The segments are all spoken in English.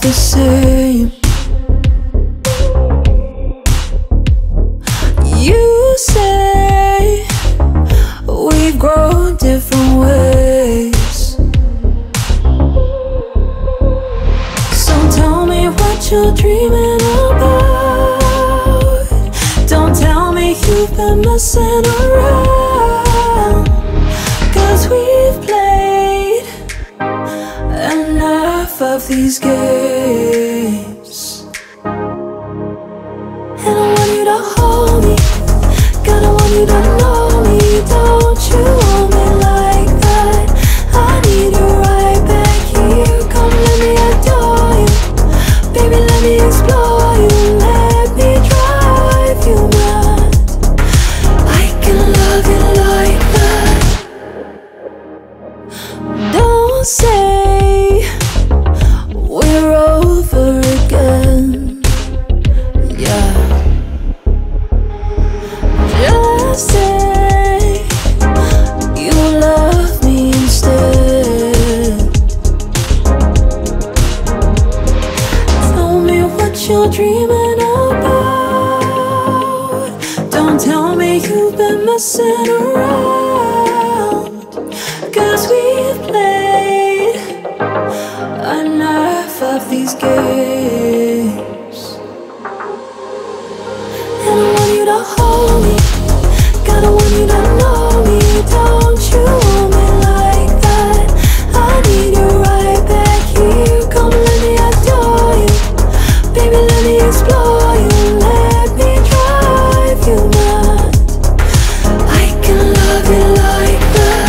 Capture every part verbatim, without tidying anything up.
the same. You say we've grown different ways, so tell me what you're dreaming about. Don't tell me you've been messing around, 'cause we've played enough of these games. And I want you to hold me, God, I want you to know me. Don't you want me like that? I need you right back here. Come let me adore you, baby, let me explore you. Let me drive you mad. I can love you like that. Don't say we're over again, yeah. Just say you love me instead. Tell me what you're dreaming about. Don't tell me you've been messing around, 'cause we've played enough of these games. And I want you to hold me, God, I want you to know me. Don't you want me like that? I need you right back here. Come let me adore you, baby, let me explore you. Let me drive you mad. I can love you like that.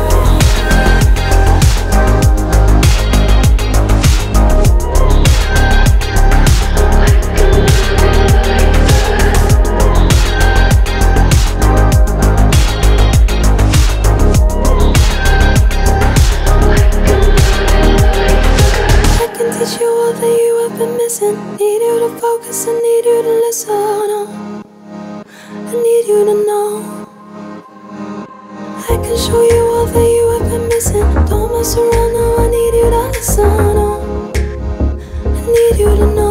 Teach you all that you have been missing. Need you to focus, I need you to listen. Oh, I need you to know. I can show you all that you have been missing. Don't mess around now, I need you to listen. Oh, I need you to know.